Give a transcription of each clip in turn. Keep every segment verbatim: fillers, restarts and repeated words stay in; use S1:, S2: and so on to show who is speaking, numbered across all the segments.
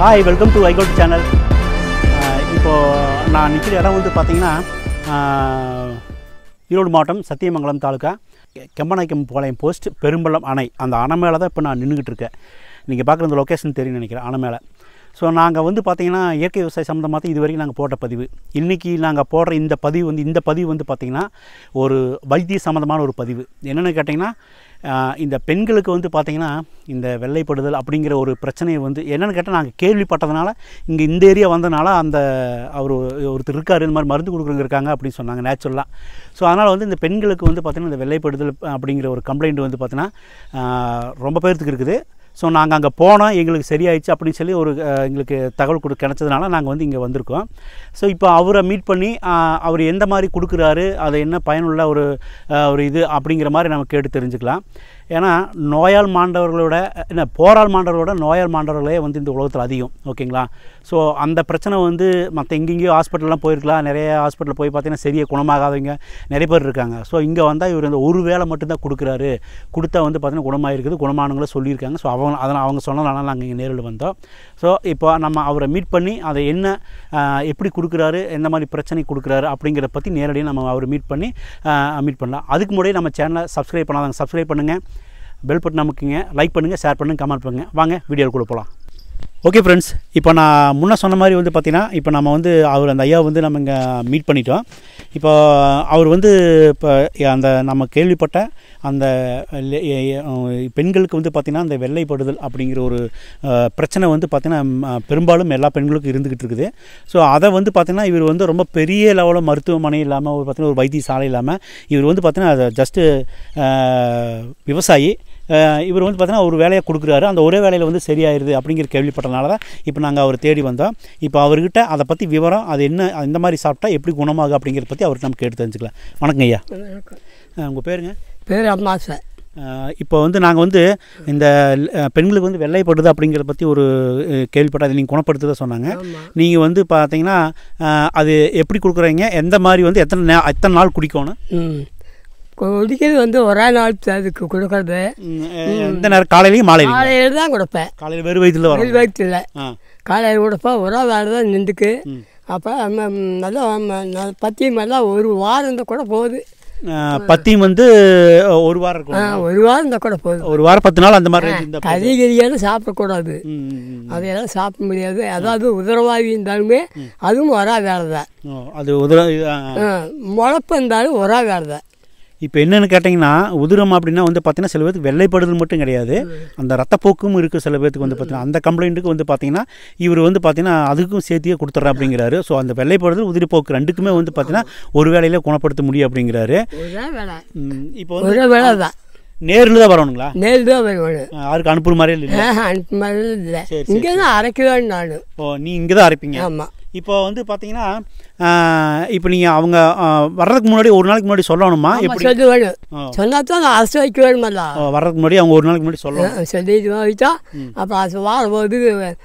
S1: Hi, welcome to I Got channel. இப்போ நான் நிற்கிற இடம் வந்து பார்த்தீங்கன்னா ஈரோடு மாவட்டம் சத்தியமங்கலம் தாலுக்கா கெம்பநாயக்கம் பாளையம் போஸ்ட் பெரும்பள்ளம் அணை அந்த அணை மேலே தான் இப்போ நான் நின்றுக்கிட்டு இருக்கேன். நீங்கள் பார்க்குற இந்த லொக்கேஷன் தெரியும் நினைக்கிறேன் அணை மேலே. ஸோ நாங்கள் வந்து பார்த்திங்கன்னா இயற்கை விவசாய சம்மந்தமாக இது வரைக்கும் நாங்கள் போட்ட பதிவு. இன்றைக்கி நாங்கள் போடுற இந்த பதிவு வந்து இந்த பதிவு வந்து பார்த்திங்கன்னா ஒரு வைத்திய சம்மந்தமான ஒரு பதிவு. என்னென்னு கேட்டிங்கன்னா இந்த பெண்களுக்கு வந்து பார்த்திங்கன்னா இந்த வெள்ளைப்படுதல் அப்படிங்கிற ஒரு பிரச்சனையை வந்து என்னென்னு கேட்டால் நாங்கள் கேள்விப்பட்டதுனால இங்கே இந்த ஏரியா வந்ததுனால அந்த அவர் ஒருத்தர் இருக்கார் இந்த மாதிரி மருந்து கொடுக்குறவங்க இருக்காங்க அப்படின்னு சொன்னாங்க நேச்சுரலாக. ஸோ அதனால் வந்து இந்த பெண்களுக்கு வந்து பார்த்திங்கன்னா இந்த வெள்ளைப்படுதல் அப்படிங்கிற ஒரு கம்ப்ளைண்ட் வந்து பார்த்திங்கன்னா ரொம்ப பேர்த்துக்கு இருக்குது. ஸோ நாங்கள் அங்கே போனோம், எங்களுக்கு சரியாயிடுச்சு அப்படின்னு சொல்லி ஒரு எங்களுக்கு தகவல் கொடு கிடச்சதுனால நாங்கள் வந்து இங்கே வந்திருக்கோம். ஸோ இப்போ அவரை மீட் பண்ணி அவர் எந்த மாதிரி கொடுக்குறாரு, அது என்ன பயனுள்ள ஒரு ஒரு இது அப்படிங்கிற மாதிரி நம்ம கேட்டு தெரிஞ்சுக்கலாம். ஏன்னா நோயால் மாண்டவர்களோட என்ன போரால் மாண்டவர்களோட நோயால் மாண்டவர்களே வந்து இந்த உலகத்தில் அதிகம். ஓகேங்களா? ஸோ அந்த பிரச்சனை வந்து மற்ற எங்கெங்கேயோ ஹாஸ்பிட்டல்லாம் போயிருக்கலாம். நிறைய ஹாஸ்பிட்டல் போய் பார்த்தீங்கன்னா சரியாக குணமாகாதவங்க நிறைய பேர் இருக்காங்க. ஸோ இங்கே வந்தால் இவர் இந்த ஒரு வேளை மட்டும்தான் கொடுக்குறாரு, கொடுத்தா வந்து பார்த்திங்கன்னா குணமாயிருக்குது, குணமானவங்கள சொல்லியிருக்காங்க. ஸோ அவங்க அதனால் அவங்க சொன்னதுனால நாங்கள் இங்கே நேரில் வந்தோம். ஸோ இப்போ நம்ம அவரை மீட் பண்ணி அதை என்ன எப்படி கொடுக்குறாரு, எந்த மாதிரி பிரச்சனை கொடுக்குறாரு அப்படிங்கிறத பற்றி நேரடியாக நம்ம அவரை மீட் பண்ணி மீட் பண்ணலாம். அதுக்கு முன்னாடி நம்ம சேனலை சப்ஸ்கிரைப் பண்ணாதாங்க சப்ஸ்கிரைப் பண்ணுங்கள், பெல் பட்டன் நமக்குங்க, லைக் பண்ணுங்கள், ஷேர் பண்ணுங்கள், கமெண்ட் பண்ணுங்கள். வாங்க வீடியோவில் கூட போகலாம். ஓகே ஃப்ரெண்ட்ஸ், இப்போ நான் முன்னே சொன்ன மாதிரி வந்து பார்த்திங்கன்னா இப்போ நம்ம வந்து அவர் அந்த ஐயா வந்து நம்ம இங்கே மீட் பண்ணிட்டோம். இப்போ அவர் வந்து இப்போ அந்த நம்ம கேள்விப்பட்ட அந்த பெண்களுக்கு வந்து பார்த்திங்கன்னா அந்த வெள்ளைப்படுதல் அப்படிங்கிற ஒரு பிரச்சனை வந்து பார்த்திங்கன்னா பெரும்பாலும் எல்லா பெண்களுக்கும் இருந்துக்கிட்டு இருக்குது. ஸோ அதை வந்து பார்த்திங்கன்னா இவர் வந்து ரொம்ப பெரிய லெவலில் மருத்துவமனை இல்லாமல் ஒரு பார்த்திங்கன்னா ஒரு வைத்தியசாலை இல்லாமல் இவர் வந்து பார்த்திங்கன்னா அதை ஜஸ்ட்டு விவசாயி. இவர் வந்து பார்த்திங்கன்னா ஒரு வேலையை கொடுக்குறாரு, அந்த ஒரே வேலையில் வந்து சரியாயிருது அப்படிங்கிற கேள்விப்பட்டனால தான் இப்போ நாங்கள் அவர் தேடி வந்தோம். இப்போ அவர்கிட்ட அதை பற்றி விவரம், அது என்ன இந்த மாதிரி சாப்பிட்டா எப்படி குணமாகும் அப்படிங்கிறத பற்றி அவர்கிட்ட நம்ம கேட்டு தெரிஞ்சுக்கலாம். வணக்கம் ஐயா. உங்கள் பேருங்க?
S2: பேர் அம்மாசை.
S1: இப்போ வந்து நாங்கள் வந்து இந்த பெண்களுக்கு வந்து வெள்ளைப்படுது அப்படிங்கிறத பற்றி ஒரு கேள்விப்பட்ட அதை நீங்கள் குணப்படுத்துதான் சொன்னாங்க. நீங்கள் வந்து பார்த்தீங்கன்னா அது எப்படி கொடுக்குறீங்க, எந்த மாதிரி வந்து எத்தனை நே எத்தனை நாள் குடிக்கணும்?
S2: குடிக்கிறது வந்து ஒரே நாள் அதுக்கு கொடுக்கறது.
S1: எந்த நேரம்? காலையிலையும் மாலையிலையும்?
S2: காலையில் தான் கொடுப்பேன்.
S1: காலையில் வெறும் வயிற்றுல வரும்?
S2: வெறும் வயிற்றுல காலையில் கொடுப்பேன். ஒரே வேலை தான் நின்றுக்கு. அப்போ நல்லா பத்தியம் எல்லாம் ஒரு வாரம் இருந்தால் கூட போகுது.
S1: பத்தியம் வந்து ஒரு வாரம் இருக்கும்?
S2: ஒரு வாரம் இருந்தால் கூட போகுது.
S1: ஒரு வாரம் பத்து நாள் அந்த மாதிரி.
S2: கறி கறியாலும் சாப்பிடக்கூடாது, அதையெல்லாம் சாப்பிட முடியாது. அதாவது உதரவாதி இருந்தாலுமே அதுவும் ஒரே வேலை தான்.
S1: அது உதர
S2: முளப்பு இருந்தாலும் ஒரே வேலை தான்.
S1: இப்போ என்னென்னு கேட்டிங்கன்னா உதிரம் அப்படின்னா வந்து பார்த்திங்கன்னா சில பேருக்கு வெள்ளைப்படுதல் மட்டும் கிடையாது, அந்த ரத்தப்போக்கும் இருக்குது சில பேருக்கு வந்து பார்த்திங்கன்னா. அந்த கம்ப்ளைண்ட்டுக்கு வந்து பார்த்திங்கன்னா இவர் வந்து பார்த்திங்கன்னா அதுக்கும் சேர்த்தியே கொடுத்துட்றா அப்படிங்கிறாரு. ஸோ அந்த வெள்ளைப்படுதல் உதிரிப்போக்கு ரெண்டுக்குமே வந்து பார்த்திங்கன்னா ஒரு வேலையில குணப்படுத்த முடியும் அப்படிங்கிறாரு. இப்போ
S2: ஒரு வேலை தான்.
S1: நேரில் தான் வரணுங்களா? நேரில்
S2: தான் வருவானு.
S1: யாருக்கு அனுப்புற மாதிரி இல்லை?
S2: அனுப்பு மாதிரி இல்லை, இங்கே தான் அரைக்குவேன் நான்.
S1: ஓ, நீ இங்கே தான் அரைப்பீங்க?
S2: ஆமாம்.
S1: இப்போ வந்து பார்த்தீங்கன்னா இப்போ நீங்கள் அவங்க வர்றதுக்கு முன்னாடி ஒரு நாளைக்கு முன்னாடி சொல்லணுமா? எப்படி
S2: சொல்லி வேணும், சொன்னா தான் நான் அரைச்சி வைக்க வேணுமல்ல.
S1: வர்றதுக்கு முன்னாடி அவங்க ஒரு நாளைக்கு முன்னாடி சொல்லணும்.
S2: சொல்லிட்டு வைச்சா அப்புறம் அது வாழும்போது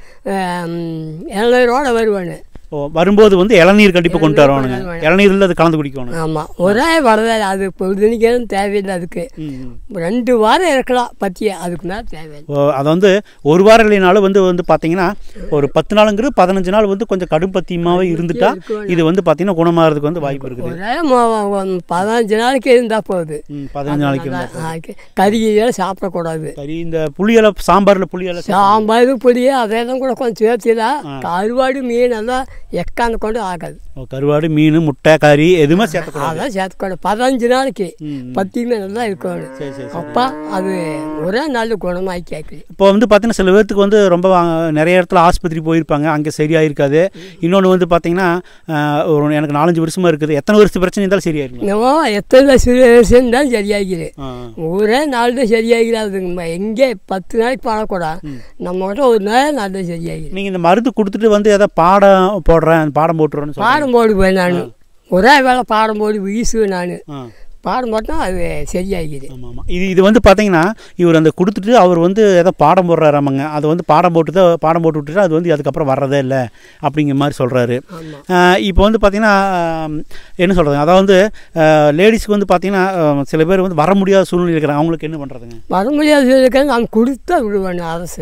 S2: இளநீரோட வருவானு.
S1: ஓ, வரும்போது வந்து இளநீர் கண்டிப்பாக கொண்டு வரணுங்க. இளநீரில் அது கலந்து குடிக்கணும்.
S2: ஆமாம், ஒரே வரதா அது பொழுதுனிக்கணும் தேவையில்லை. அதுக்கு ரெண்டு வாரம் இருக்கலாம் பற்றிய, அதுக்கு மேலே தேவையில்லை. ஓ, அதை வந்து ஒரு வாரம் இல்லைனாலும் வந்து வந்து பார்த்தீங்கன்னா ஒரு பத்து நாளுங்கிறது பதினஞ்சு நாள் வந்து கொஞ்சம் கடும் பத்தியமாகவே இருந்துட்டா இது வந்து பார்த்தீங்கன்னா குணமாகிறதுக்கு வந்து வாய்ப்பு இருக்குது. ஒரே பதினஞ்சு நாளைக்கு இருந்தால் போகுது.
S1: பதினஞ்சு நாளைக்கு
S2: கறியெல்லாம் சாப்பிடக்கூடாது.
S1: கறி இந்த புளியலை சாம்பாரில் புளியலை
S2: சாம்பார் புளியை அதெல்லாம் கூட கொஞ்சம் சேர்த்துலாம். கருவாடு மீன் எல்லாம் எக்காந்து கொண்டு ஆகாது.
S1: கருவாடு மீன் முட்டை கறி எதுவுமே சேர்த்துக்கூடாது.
S2: அதான் சேர்த்துக்கூடாது. பதினஞ்சு நாளைக்கு பத்தியுமே நல்லா இருக்கணும். அப்பா அது ஒரே நாள் குணமாகி கேட்குது.
S1: இப்போ வந்து பார்த்தீங்கன்னா சில பேர்த்துக்கு வந்து ரொம்ப நிறைய இடத்துல ஆஸ்பத்திரி போயிருப்பாங்க, அங்கே சரியாயிருக்காது. இன்னொன்று வந்து பார்த்தீங்கன்னா ஒரு எனக்கு நாலஞ்சு வருஷமாக இருக்குது, எத்தனை வருஷம் பிரச்சனை இருந்தாலும் சரியாயிருக்கும்.
S2: எத்தனை வருஷம் இருந்தாலும் சரியாகிது. ஒரே நாள் தான் சரியாகிறாது. எங்கே பத்து நாளைக்கு பாடக்கூடாது, நம்ம கிட்ட ஒரு நாள் நாள் தான் சரியாகிது.
S1: நீங்கள் இந்த மருந்து கொடுத்துட்டு வந்து எதாவது பாடம் போடுறேன் பாடம் போட்டுறேன்னு
S2: பாடம் போடுவேன் நான். ஒரே வேலை பாடம் போடு வீசுவேன் நான். பாடம் போட்டால் அது சரியாகிது.
S1: ஆமாம் ஆமாம். இது இது வந்து பார்த்தீங்கன்னா இவர் அந்த கொடுத்துட்டு அவர் வந்து ஏதோ பாடம் போடுறாராமாங்க. அதை வந்து பாடம் போட்டு தான் பாடம் போட்டு விட்டுட்டு அது வந்து அதுக்கப்புறம் வர்றதே இல்லை அப்படிங்கிற மாதிரி சொல்கிறாரு. இப்போ வந்து பார்த்திங்கன்னா என்ன சொல்கிறது, அதாவது லேடிஸ்க்கு வந்து பார்த்திங்கன்னா சில பேர் வந்து வர முடியாத சூழ்நிலை இருக்கிறாங்க, அவங்களுக்கு என்ன பண்ணுறதுங்க?
S2: வர முடியாத சூழ்நிலை நான் கொடுத்தா விடுவேன் அரசு.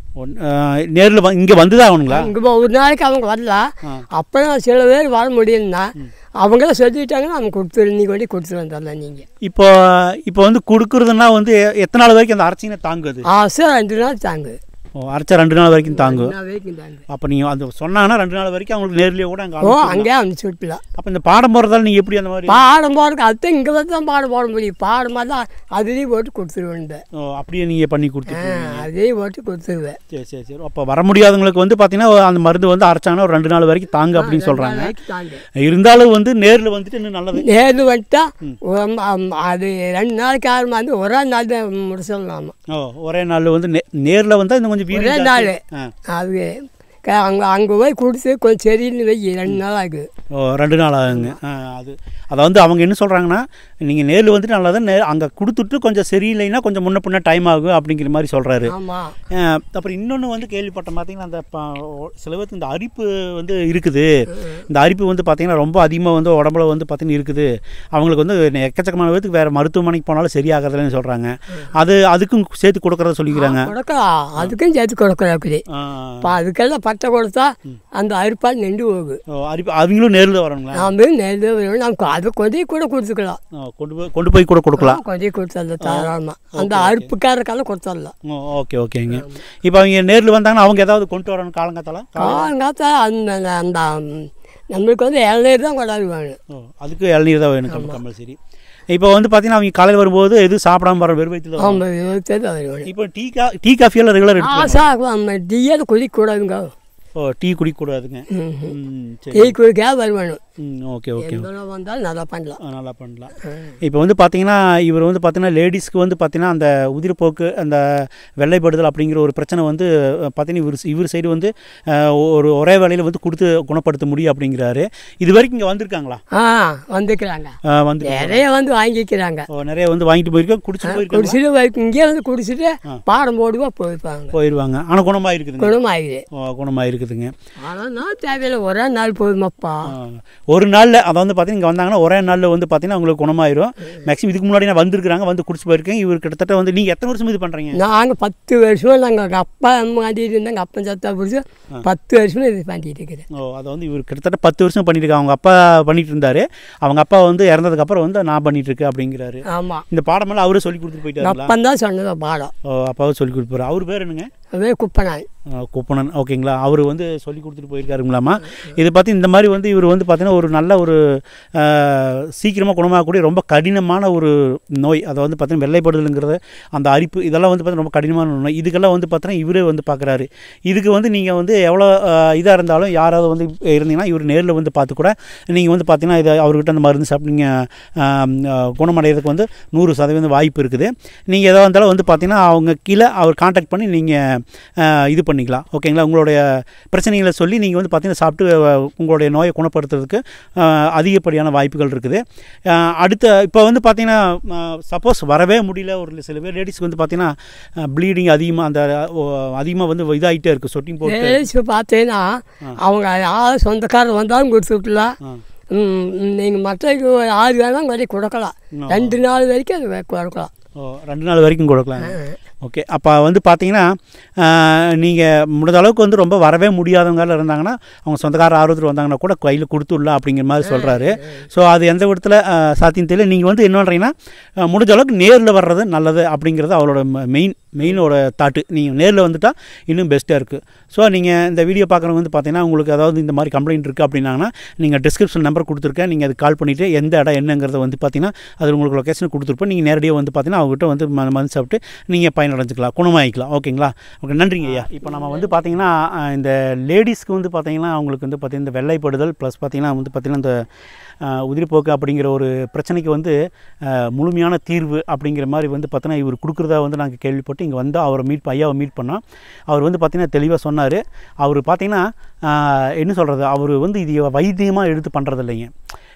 S1: நேரில் வ இங்கே வந்து தான் ஆகணுங்களா?
S2: இங்கே ஒரு நாளைக்கு அவங்க வரலாம். அப்புறம் சில பேர் வர முடியும்னா அவங்களாம் சொல்லிட்டாங்கன்னா அவங்க கொடுத்துரு நீ கொண்டு கொடுத்துட்டு வந்துடலாம். நீங்கள்
S1: இப்போ இப்போ வந்து கொடுக்குறதுன்னா வந்து எத்தனை நாள் வரைக்கும் அந்த அரைச்சிங்கன்னா தாங்குது?
S2: ஆ சார் ரெண்டு நாள் தாங்குது.
S1: ஓ அரைச்சா ரெண்டு நாள் வரைக்கும் தாங்கும்.
S2: வரைக்கும் தாங்கு.
S1: அப்போ நீங்கள் அந்த சொன்னாங்கன்னா ரெண்டு நாள் வரைக்கும் அவங்களுக்கு நேர்லேயே கூட அங்கே
S2: ஓ அங்கேயே அனுப்பிச்சி விட்டுலாம்.
S1: அப்போ இந்த பாடம் போடுறதால நீங்கள் எப்படி அந்த மாதிரி
S2: பாடம் போடுறதுக்கு அதுதான் இங்கே வந்து தான் பாடம் போட முடியும். பாடம் மாதிரி தான் அதுலேயும் போட்டு கொடுத்துருவேன்.
S1: ஓ அப்படியே நீங்கள் பண்ணி கொடுத்துருவீங்க?
S2: அதையும் போட்டு கொடுத்துருவேன்.
S1: சரி சரி சரி. அப்போ வர முடியாதவங்களுக்கு வந்து பார்த்தீங்கன்னா அந்த மருந்து வந்து அரைச்சாங்கன்னா ஒரு ரெண்டு நாள் வரைக்கும் தாங்க அப்படின்னு சொல்கிறாங்க. இருந்தாலும் வந்து நேரில் வந்துட்டு இன்னும் நல்லது.
S2: நேரில் வந்துட்டா அது ரெண்டு நாளைக்கு ஆறு வந்து ஒரே நாள் தான் முடிச்சிடலாம்.
S1: ஓ ஒரே நாள் வந்து நே நேரில் வந்தால் இன்னும் கொஞ்சம்
S2: ஒரே நாள் அது அங்கே அங்கே போய் குடிச்சு கொஞ்சம் சரின்னு வை ரெண்டு நாள் ஆகுது.
S1: ஓ ரெண்டு நாள் ஆகுங்க. அது அதை வந்து அவங்க என்ன சொல்கிறாங்கன்னா நீங்கள் நேரில் வந்துட்டு நல்லா தான் நே அங்கே கொடுத்துட்டு கொஞ்சம் சரியில்லைன்னா கொஞ்சம் முன்ன பின்ன டைம் ஆகும் அப்படிங்கிற மாதிரி சொல்கிறாரு.
S2: ஆமாம்.
S1: அப்புறம் இன்னொன்று வந்து கேள்விப்பட்டேன் பார்த்தீங்கன்னா அந்த சில பேருக்கு இந்த அரிப்பு வந்து இருக்குது. இந்த அரிப்பு வந்து பார்த்தீங்கன்னா ரொம்ப அதிகமாக வந்து உடம்புல வந்து பார்த்தீங்கன்னா இருக்குது. அவங்களுக்கு வந்து எக்கச்சக்கமான பேருக்கு வேறு மருத்துவமனைக்கு போனாலும் சரியாகிறதுலன்னு சொல்கிறாங்க. அது அதுக்கும் சேர்த்து கொடுக்குறத சொல்லிக்கிறாங்க.
S2: கொடுக்கலாம், அதுக்கும் சேர்த்து கொடுக்குறா. அப்படி இப்போ அதுக்கெல்லாம் பட்டை கொடுத்தா அந்த அரிப்பால் நின்று போகுது.
S1: அரிப்பு அவங்களும் நேரில் வரணுங்களா?
S2: நாமளும் நேரில் வரணும். நமக்கு அது கொதி கூட கொடுத்துக்கலாம்.
S1: கொண்டு போய் கொண்டு போய் கூட கொடுக்கலாம்.
S2: கொதி கொடுத்துடலாம் தாராளமாக. அந்த அரிப்புக்காரக்காலம் கொடுத்துடலாம்.
S1: ஓகே ஓகேங்க. இப்போ அவங்க நேரில் வந்தாங்கன்னா அவங்க ஏதாவது கொண்டு வரணும் காலங்காத்தால?
S2: காலங்காத்தால அந்த அந்த நம்மளுக்கு வந்து இளநீர் தான் கொண்டாடி வேணும்.
S1: ஓ அதுக்கு இளநீர் தான் வேணும் கம்பல்சரி. இப்போ வந்து பார்த்தீங்கன்னா அவங்க காலையில் வரும்போது எதுவும் சாப்பிடாம வர வெறும் வயிற்றுல.
S2: ஆமாம் வெறும் வருவாங்க.
S1: இப்போ டீ கா டீ காஃபியெல்லாம் ரெகுலர் எடுத்து
S2: சார் டீயாவது குடிக்கக்கூடாதுங்க.
S1: ஓ டீ குடிக்கக்கூடாதுங்க.
S2: டீ குடிக்க வருவானு.
S1: ம் ஓகே ஓகே.
S2: வந்தாலும் நல்லா பண்ணலாம்.
S1: நல்லா பண்ணலாம். இப்போ வந்து பார்த்தீங்கன்னா இவர் வந்து பார்த்தீங்கன்னா லேடிஸ்க்கு வந்து பார்த்தீங்கன்னா அந்த உதிரப்போக்கு அந்த வெள்ளைப்படுதல் அப்படிங்கிற ஒரு பிரச்சனை வந்து பார்த்தீங்கன்னா இவர் இவர் சைடு வந்து ஒரு ஒரே வேலையில் வந்து கொடுத்து குணப்படுத்த முடியும் அப்படிங்கிறாரு. இது வரைக்கும் இங்கே வந்திருக்காங்களா?
S2: ஆ வந்துக்கிறாங்க.
S1: வந்து
S2: நிறைய வந்து வாங்கிக்கிறாங்க.
S1: ஓ நிறைய வந்து வாங்கிட்டு போயிருக்கோம். குடிச்சு போயிருக்கோம்.
S2: குடிச்சிட்டு இங்கே வந்து குடிச்சிட்டு பாடம் போடுவா போயிருப்பாங்க.
S1: போயிடுவாங்க. ஆனால் குணமாயிருக்குது.
S2: குணமாயிரு.
S1: ஓ குணமாயிருக்குதுங்க.
S2: ஆனால் நான் தேவையில்லை ஒரே நாள் போதுமாப்பா.
S1: ஒரு நாளில் அதை வந்து பார்த்தீங்கன்னா இங்கே வந்தாங்கன்னா ஒரே நாளில் வந்து பார்த்தீங்கன்னா அவங்களுக்கு குணமாயிரும். மேக்ஸிமம் இதுக்கு முன்னாடி நான் வந்திருக்கிறாங்க, வந்து குடிச்சு போயிருக்கேன். இவர் கிட்டத்தட்ட வந்து நீங்கள் எத்தனை வருஷம் இது பண்ணுறீங்க?
S2: நாங்கள் பத்து வருஷம் நாங்கள் அப்பா அம்மா ஆண்டிட்டு இருந்தாங்க. அப்பா சத்தா பிடிச்சி பத்து வருஷம் இது பண்ணிட்டு இருக்கிறேன். ஓ அதை வந்து இவர் கிட்டத்தட்ட பத்து வருஷம் பண்ணிட்டு இருக்காங்க. அவங்க அப்பா பண்ணிட்டு இருந்தாரு. அவங்க அப்பா வந்து இறந்ததுக்கப்புறம் வந்து நான் பண்ணிட்டு இருக்கேன் அப்படிங்கிறாரு. ஆமாம். இந்த பாடமெல்லாம் அவரே சொல்லி கொடுத்துட்டு போயிட்டாரு. அப்பா தான் சொன்னது பாடம். ஓ அப்பாவும் சொல்லி கொடுப்பாரு. அவர் பேர் என்னங்க? அதே குப்பனாய். குப்பனன் ஓகேங்களா. அவர் வந்து சொல்லி கொடுத்துட்டு போயிருக்காருங்களாமா. இதை பார்த்து இந்த மாதிரி வந்து இவர் வந்து பார்த்தீங்கன்னா ஒரு நல்ல ஒரு சீக்கிரமாக குணமாகக்கூடிய ரொம்ப கடினமான ஒரு நோய். அதை வந்து பார்த்தீங்கன்னா வெள்ளைப்படுதலுங்கிறது அந்த அரிப்பு இதெல்லாம் வந்து பார்த்தீங்கன்னா ரொம்ப கடினமான நோய். இதுக்கெல்லாம் வந்து பார்த்தீங்கன்னா இவரே வந்து பார்க்குறாரு. இதுக்கு வந்து நீங்கள் வந்து எவ்வளோ இதாக இருந்தாலும் யாராவது வந்து இருந்தீங்கன்னா இவர் நேரில் வந்து பார்த்து கூட நீங்கள் வந்து பார்த்தீங்கன்னா இதை அவர்கிட்ட அந்த மருந்து சாப்பிட்டு நீங்கள் குணமடைகிறதுக்கு வந்து நூறு சதவீதம் வாய்ப்பு இருக்குது. நீங்கள் எதாக இருந்தாலும் வந்து பார்த்தீங்கன்னா அவங்க கீழே அவர் கான்டாக்ட் பண்ணி நீங்கள் இது பண்ணிக்கலாம் ஓகேங்களா. உங்களுடைய பிரச்சனைகளை சொல்லி நீங்கள் வந்து பார்த்தீங்கன்னா சாப்பிட்டு உங்களுடைய நோயை குணப்படுத்துறதுக்கு அதிகப்படியான வாய்ப்புகள் இருக்குது. அடுத்த இப்போ வந்து பார்த்தீங்கன்னா சப்போஸ் வரவே முடியல ஒரு சில பேர் லேடிஸ்க்கு வந்து பார்த்தீங்கன்னா ப்ளீடிங் அதிகமாக அந்த அதிகமாக வந்து இதாகிட்டே இருக்குது. சொட்டிங் போட்டு பார்த்தீங்கன்னா அவங்க யாரும் சொந்தக்காரர் வந்தாலும் கொடுத்துக்கலாம். நீங்கள் மற்றக்கு ஆறு வேணாலும் வரைக்கும் கொடுக்கலாம். ரெண்டு நாள் வரைக்கும் அது கொடுக்கலாம். ஓ ரெண்டு நாள் வரைக்கும் கொடுக்கலாம். ஓகே. அப்போ வந்து பார்த்தீங்கன்னா நீங்கள் முடிஞ்ச அளவுக்கு வந்து ரொம்ப வரவே முடியாதவங்க இருந்தாங்கன்னா அவங்க சொந்தக்கார ஆர்வத்தில் வந்தாங்கன்னா கூட கையில் கொடுத்துடலாம் அப்படிங்கிற மாதிரி சொல்கிறாரு. ஸோ அது எந்த விதத்தில் சாத்தியம் தெரியல. நீங்கள் வந்து என்ன பண்ணுறீங்கன்னா முடிஞ்ச அளவுக்கு நேரில் வர்றது நல்லது அப்படிங்கிறது அவளோட மெயின் மெயினோட தாட்டு. நீங்கள் நேரில் வந்துட்டால் இன்னும் பெஸ்ட்டாக இருக்குது. ஸோ நீங்கள் இந்த வீடியோ பார்க்குறவங்க வந்து பார்த்தீங்கன்னா உங்களுக்கு அதாவது இந்த மாதிரி கம்ப்ளைண்ட் இருக்குது அப்படின்னாங்கன்னா நீங்கள் டிஸ்கிரிப்ஷன் நம்பர் கொடுத்துருக்கேன். நீங்கள் அது கால் பண்ணிவிட்டு எந்த இடம் என்னங்கிறத வந்து பார்த்தீங்கன்னா அது உங்களுக்கு லொக்கேஷன் கொடுத்துருப்போம். நீங்கள் நேரடியாக வந்து பார்த்தீங்கன்னா அவங்ககிட்ட வந்து மருந்து சாப்பிட்டு நீங்கள் பயனடைஞ்சிக்கலாம், குணமாகிக்கலாம். ஓகேங்களா. ஓகே நன்றிங்க ஐயா. இப்போ நம்ம வந்து பார்த்தீங்கன்னா இந்த லேடிஸ்க்கு வந்து பார்த்தீங்கன்னா அவங்களுக்கு வந்து பார்த்தீங்கன்னா இந்த வெள்ளைப்படுதல் ப்ளஸ் பார்த்தீங்கன்னா வந்து பார்த்தீங்கன்னா இந்த உதிரிப்போக்கு அப்படிங்கிற ஒரு பிரச்சனைக்கு வந்து முழுமையான தீர்வு அப்படிங்கிற மாதிரி வந்து பார்த்தீங்கன்னா இவர் கொடுக்குறதா வந்து நாங்கள் கேள்விப்பட்டு இங்கே வந்து அவரை மீட் ஐயாவை மீட் பண்ணோம். அவர் வந்து பார்த்திங்கன்னா தெளிவாக சொன்னார். அவர் பார்த்திங்கன்னா என்ன சொல்கிறது, அவர் வந்து இது வைத்தியமாக எடுத்து பண்ணுறது இல்லைங்க.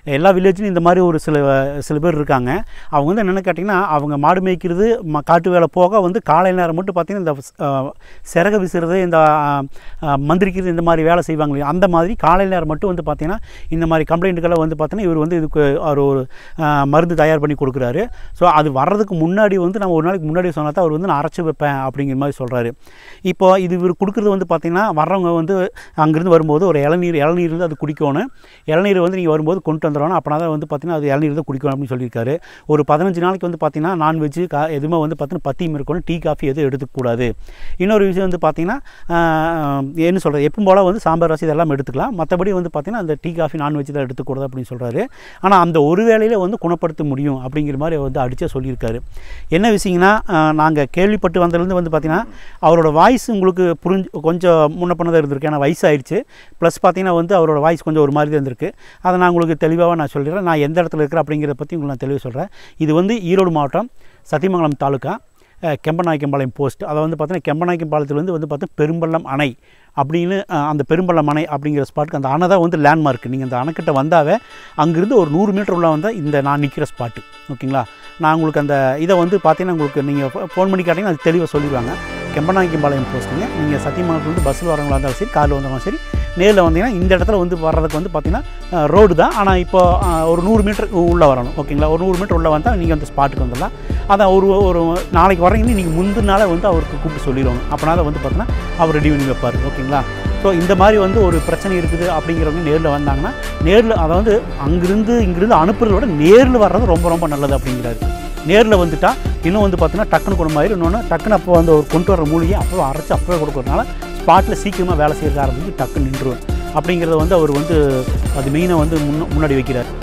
S1: எல்லா வில்லேஜ்லையும் இந்த மாதிரி ஒரு சில சில பேர் இருக்காங்க. அவங்க வந்து என்னென்னு கேட்டிங்கன்னா, அவங்க மாடு மேய்க்கிறது ம காட்டு வேலை போக வந்து காலை நேரம் மட்டும் பார்த்திங்கன்னா இந்த சிறக விசுறது, இந்த மந்திரிக்கிறது, இந்த மாதிரி வேலை செய்வாங்க இல்லையா, அந்த மாதிரி காலை நேரம் மட்டும் வந்து பார்த்திங்கன்னா இந்த மாதிரி கம்ப்ளைண்ட்டுகளை வந்து பார்த்திங்கன்னா இவர் வந்து இதுக்கு அவர் ஒரு மருந்து தயார் பண்ணி கொடுக்குறாரு. ஸோ அது வர்றதுக்கு முன்னாடி வந்து நம்ம ஒரு நாளைக்கு முன்னாடி சொன்னால் தான் அவர் வந்து நான் அரைச்சி வைப்பேன் அப்படிங்கிற மாதிரி சொல்கிறாரு. இப்போ இது இவர் கொடுக்குறது வந்து பார்த்திங்கன்னா வர்றவங்க வந்து அங்கேருந்து வரும்போது ஒரு இளநீர் இளநீர் வந்து அது குடிக்கணும். இளநீர் வந்து நீங்கள் வரும்போது கொண்டு வந்துடணும். அப்படின்னா தான் வந்து பார்த்திங்கன்னா அது இளநீர் தான் குடிக்கணும் அப்படின்னு சொல்லியிருக்காரு. ஒரு பதினஞ்சு நாளைக்கு வந்து பார்த்திங்கன்னா நான்வெஜ்ஜு கா எதுவுமே வந்து பார்த்திங்கன்னா பத்தியும் இருக்கணும், டீ காஃபி எதுவும் எடுத்துக்கூடாது. இன்னொரு விஷயம் வந்து பார்த்திங்கன்னா என்ன சொல்கிறது, எப்பவும் போல் வந்து சாம்பார் ரசம் இதெல்லாம் எடுத்துக்கலாம், மற்றபடி வந்து பார்த்திங்கன்னா அந்த டீ காஃபி நான்வெஜ் தான் எடுத்துக்கூடாது அப்படின்னு சொல்கிறாரு. ஆனால் அந்த ஒரு வேளையில் வந்து குணப்படுத்த முடியும் அப்படிங்கிற மாதிரி வந்து அடித்தா சொல்லியிருக்காரு. என்ன விஷயங்கன்னா, நாங்கள் கேள்விப்பட்டு வந்ததுலேருந்து வந்து பார்த்திங்கன்னா அவரோட வாய்ஸ் உங்களுக்கு புரிஞ்சு கொஞ்சம் முன்ன பண்ணதாக இருந்திருக்கு. ஏன்னா வயசாகிடுச்சு, ப்ளஸ் பார்த்திங்கன்னா வந்து அவரோட வாய்ஸ் கொஞ்சம் ஒரு மாதிரி தான் இருந்திருக்கு. அதை நான் உங்களுக்கு தெளிவாக நான் சொல்லிடுறேன். நான் எந்த இடத்துல இருக்கிறேன் அப்படிங்கிறத பற்றி உங்களுக்கு நான் தெளிவாக சொல்கிறேன். இது வந்து ஈரோடு மாவட்டம் சத்தியமங்கலம் தாலுக்கா கெம்பநாயக்கம்பாளையம் போஸ்ட். அதை வந்து பார்த்தீங்கன்னா கெம்பநாயக்கம்பாளையத்துலேருந்து வந்து பார்த்தா பெரும்பள்ளம் அணை அப்படின்னு அந்த பெரும்பள்ளம் அணை அப்படிங்கிற ஸ்பாட்டுக்கு அந்த அணை தான் வந்து லேண்ட்மார்க். நீங்கள் அந்த அணைக்கிட்ட வந்தாவே அங்கேருந்து ஒரு நூறு மீட்டர் உள்ள வந்தால் இந்த நான் நிற்கிற ஸ்பாட்டு. ஓகேங்களா? நான் உங்களுக்கு அந்த இதை வந்து பார்த்தீங்கன்னா உங்களுக்கு நீங்கள் ஃபோன் பண்ணி கேட்டிங்கன்னா அது தெளிவாக சொல்லிடுவாங்க. கெம்பநாயக்கம்பாளையம் போஸ்ட்டுங்க. நீங்கள் சத்தியமங்கலத்துலேருந்து பஸ்ஸில் வரவங்களா இருந்தாலும் சரி, காரில் வந்தவங்களும் சரி, நேரில் வந்தீங்கன்னா இந்த இடத்துல வந்து வர்றதுக்கு வந்து பார்த்திங்கன்னா ரோடு தான். ஆனால் இப்போ ஒரு நூறு மீட்டர் உள்ளே வரணும். ஓகேங்களா? ஒரு நூறு மீட்டர் உள்ளே வந்தால் நீங்கள் அந்த ஸ்பாட்டுக்கு வந்துடலாம். அதான் ஒரு ஒரு நாளைக்கு வரீங்கன்னு நீங்கள் முந்தின நாளே வந்து அவருக்கு கூப்பிட்டு சொல்லிடுவாங்க. அப்படின்னா தான் வந்து பார்த்தீங்கன்னா அவர் ரெடி பண்ணி வைப்பார். ஓகேங்களா? ஸோ இந்த மாதிரி வந்து ஒரு பிரச்சனை இருக்குது அப்படிங்கிறவங்க நேரில் வந்தாங்கன்னா, நேரில் அதாவது அங்கிருந்து இங்கிருந்து அனுப்புறத விட நேரில் வர்றது ரொம்ப ரொம்ப நல்லது அப்படிங்கிறாரு. நேரில் வந்துட்டால் இன்னும் வந்து பார்த்தீங்கன்னா டக்குன்னு குணமாயிரும். இன்னொன்று டக்குன்னு அப்போ வந்து ஒரு கொண்டு வர மூலிகை அப்போ அரைச்சி அப்போவே கொடுக்குறதுனால ஸ்பாட்டில் சீக்கிரமாக வேலை செய்யறது ஆரம்பிச்சு டக்குன்னு நின்றுடும் அப்படிங்கிறத வந்து அவர் வந்து அது மெயினாக வந்து முன்ன முன்னாடி வைக்கிறார்.